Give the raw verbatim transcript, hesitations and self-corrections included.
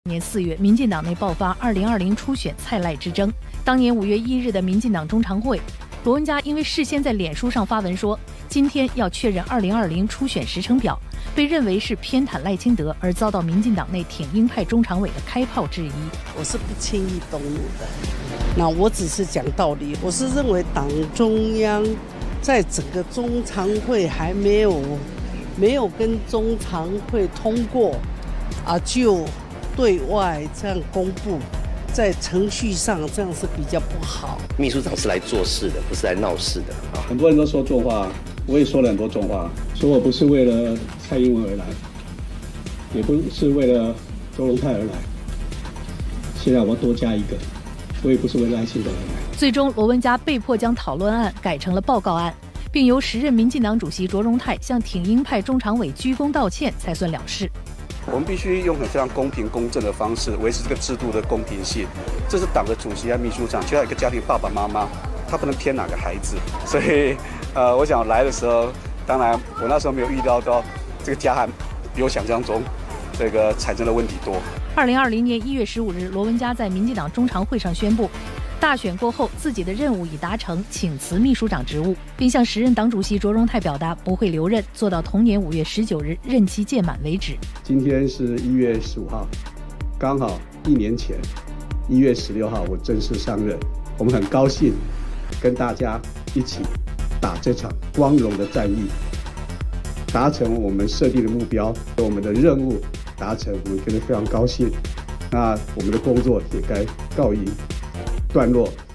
年四月，民进党内爆发二零二零初选蔡赖之争。当年五月一日的民进党中常会，罗文嘉因为事先在脸书上发文说今天要确认二零二零初选时程表，被认为是偏袒赖清德，而遭到民进党内挺英派中常委的开炮质疑。 我是不轻易动怒的，那我只是讲道理。我是认为党中央在整个中常会还没有没有跟中常会通过啊，就对外这样公布，在程序上这样是比较不好。 秘书长是来做事的，不是来闹事的啊。 很多人都说重话，我也说了很多重话，说我不是为了蔡英文而来，也不是为了周荣泰而来。现在我要多加一个，我也不是为了赖清德而来。 最终，罗文嘉被迫将讨论案改成了报告案，并由时任民进党主席卓荣泰向挺英派中常委鞠躬道歉，才算了事。 我们必须用很非常公平公正的方式维持这个制度的公平性。这是党的主席和秘书长，就像一个家庭爸爸妈妈，他不能偏哪个孩子。所以，呃，我想来的时候，当然我那时候没有预料到这个家案比我想象中这个产生的问题多。 二零二零年一月十五日，罗文嘉在民进党中常会上宣布，大选过后自己的任务已达成，请辞秘书长职务，并向时任党主席卓荣泰表达不会留任，做到同年五月十九日任期届满为止。 今天是一月十五号，刚好一年前一月十六号我正式上任。我们很高兴跟大家一起打这场光荣的战役，达成我们设定的目标，我们的任务达成，我们觉得非常高兴。那我们的工作也该告一段落。